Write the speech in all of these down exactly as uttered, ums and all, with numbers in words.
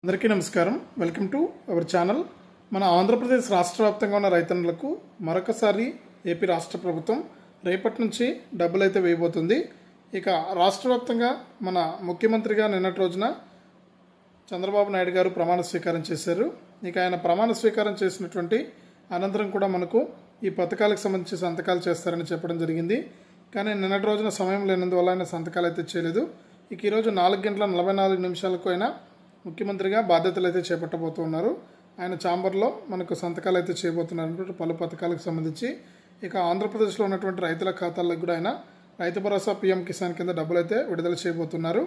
అందరికీ నమస్కారం. Welcome to our channel. మన ఆంధ్రప్రదేశ్ రాష్ట్ర వ్యాప్తంగా ఉన్న రైతన్నలకు మరొకసారి ఏపీ రాష్ట్ర ప్రభుత్వం రేపటి నుంచి డబ్బులు అయితే వేయబోతుంది. ఇక రాష్ట్ర వ్యాప్తంగా మన ముఖ్యమంత్రిగా నిన్నటి రోజున చంద్రబాబు నాయుడు గారు ప్రమాణ స్వీకారం చేశారు. ఇక ఆయన ప్రమాణ స్వీకారం చేసినటువంటి అనంతరం కూడా మనకు ఈ పథకాలకు సంబంధించి సంతకాలు చేస్తారని చెప్పడం జరిగింది. కానీ నిన్నటి రోజున సమయం లేనందువల్ల ఆయన సంతకాలు అయితే చేయలేదు. ఇక ఈరోజు నాలుగు గంటల నలభై నాలుగు నిమిషాలకు అయినా ముఖ్యమంత్రిగా బాధ్యతలు అయితే చేపట్టబోతున్నారు. ఆయన ఛాంబర్లో మనకు సంతకాలు అయితే చేయబోతున్నారు పలు పథకాలకు సంబంధించి. ఇక ఆంధ్రప్రదేశ్లో ఉన్నటువంటి రైతుల ఖాతాలకు కూడా ఆయన రైతు భరోసా పీఎం కిసాన్ కింద డబ్బులు అయితే విడుదల చేయబోతున్నారు.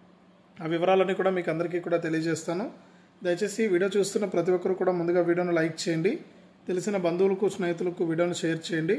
ఆ వివరాలన్నీ కూడా మీకు అందరికీ కూడా తెలియజేస్తాను. దయచేసి వీడియో చూస్తున్న ప్రతి ఒక్కరు కూడా ముందుగా వీడియోను లైక్ చేయండి. తెలిసిన బంధువులకు స్నేహితులకు వీడియోను షేర్ చేయండి.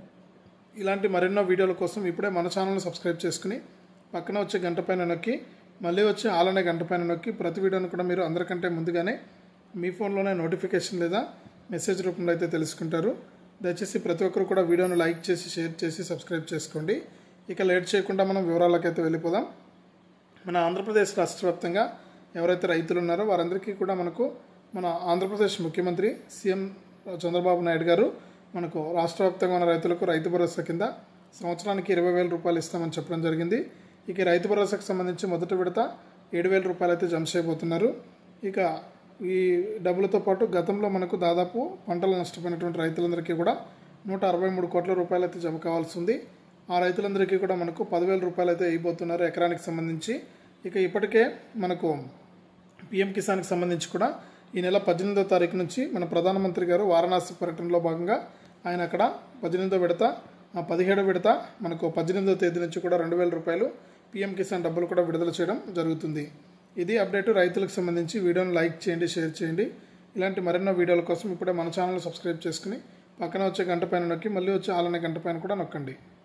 ఇలాంటి మరెన్నో వీడియోల కోసం ఇప్పుడే మన ఛానల్ని సబ్స్క్రైబ్ చేసుకుని పక్కన వచ్చే గంట పైన నొక్కి మళ్ళీ వచ్చి ఆల్ అనే గంట పైన నొక్కి ప్రతి వీడియోను కూడా మీరు అందరికంటే ముందుగానే మీ ఫోన్లోనే నోటిఫికేషన్ లేదా మెసేజ్ రూపంలో అయితే తెలుసుకుంటారు. దయచేసి ప్రతి ఒక్కరు కూడా వీడియోను లైక్ చేసి షేర్ చేసి సబ్స్క్రైబ్ చేసుకోండి. ఇక లేట్ చేయకుండా మనం వివరాలకైతే వెళ్ళిపోదాం. మన ఆంధ్రప్రదేశ్ రాష్ట్ర వ్యాప్తంగా ఎవరైతే రైతులు ఉన్నారో వారందరికీ కూడా మనకు మన ఆంధ్రప్రదేశ్ ముఖ్యమంత్రి సీఎం చంద్రబాబు నాయుడు గారు మనకు రాష్ట్ర వ్యాప్తంగా ఉన్న రైతులకు రైతు భరోసా కింద సంవత్సరానికి ఇరవై వేల రూపాయలు ఇస్తామని చెప్పడం జరిగింది. ఇక రైతు భరోసాకు సంబంధించి మొదటి విడత ఏడు వేల రూపాయలు అయితే జమ చేయబోతున్నారు. ఇక ఈ డబ్బులతో పాటు గతంలో మనకు దాదాపు పంటలు నష్టపోయినటువంటి రైతులందరికీ కూడా నూట అరవై మూడు కోట్ల రూపాయలు అయితే జమ కావాల్సి ఉంది. ఆ రైతులందరికీ కూడా మనకు పదివేల రూపాయలు అయితే ఇవ్వబోతున్నారు ఎకరానికి సంబంధించి. ఇక ఇప్పటికే మనకు పీఎం కిసాన్కి సంబంధించి కూడా ఈ నెల పద్దెనిమిదో తారీఖు నుంచి మన ప్రధానమంత్రి గారు వారణాసి పర్యటనలో భాగంగా ఆయన అక్కడ పద్దెనిమిదో విడత పదిహేడో విడత మనకు పద్దెనిమిదో తేదీ నుంచి కూడా రెండు వేల రూపాయలు పీఎం కిసాన్ డబ్బులు కూడా విడుదల చేయడం జరుగుతుంది. ఇది అప్డేట్ రైతులకు సంబంధించి. వీడియోను లైక్ చేయండి, షేర్ చేయండి. ఇలాంటి మరెన్నో వీడియోల కోసం ఇప్పుడే మన ఛానల్ సబ్స్క్రైబ్ చేసుకుని పక్కన వచ్చే గంట పైన నొక్కి మళ్ళీ వచ్చే ఆలనే గంట పైన కూడా నొక్కండి.